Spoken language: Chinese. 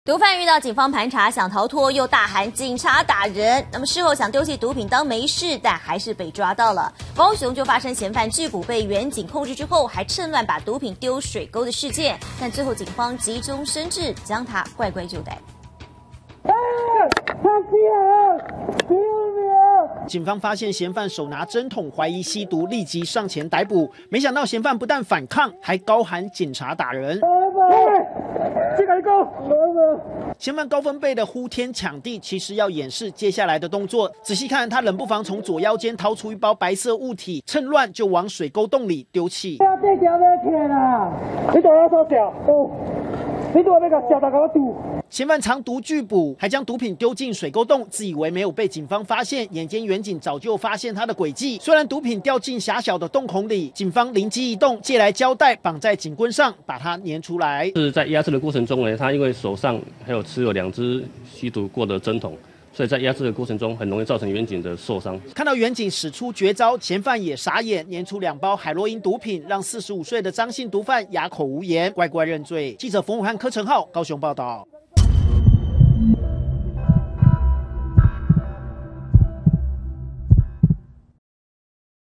毒贩遇到警方盘查想逃脱，又大喊警察打人。那么事后想丢弃毒品当没事，但还是被抓到了。高雄就发生嫌犯拒捕被远警控制之后，还趁乱把毒品丢水沟的事件，但最后警方急中生智，将他乖乖就逮。 警方发现嫌犯手拿针筒，怀疑吸毒，立即上前逮捕。没想到嫌犯不但反抗，还高喊警察打人。嫌犯高分贝的呼天抢地，其实要掩饰接下来的动作。仔细看，他冷不防从左腰间掏出一包白色物体，趁乱就往水沟洞里丢弃。嫌犯藏毒拒捕，还将毒品丢进水沟洞，自以为没有被警方发现。眼尖远警早就发现他的诡计，虽然毒品掉进狭小的洞孔里，警方灵机一动，借来胶带绑在警棍上，把它粘出来。 是在压制的过程中呢，他因为手上还有持有2支吸毒过的针筒。所以在压制的过程中，很容易造成远警的受伤。 看到远警使出绝招，嫌犯也傻眼，粘出2包海洛因毒品，让45岁的张姓毒贩哑口无言，乖乖认罪。记者冯武汉、柯成浩高雄报道。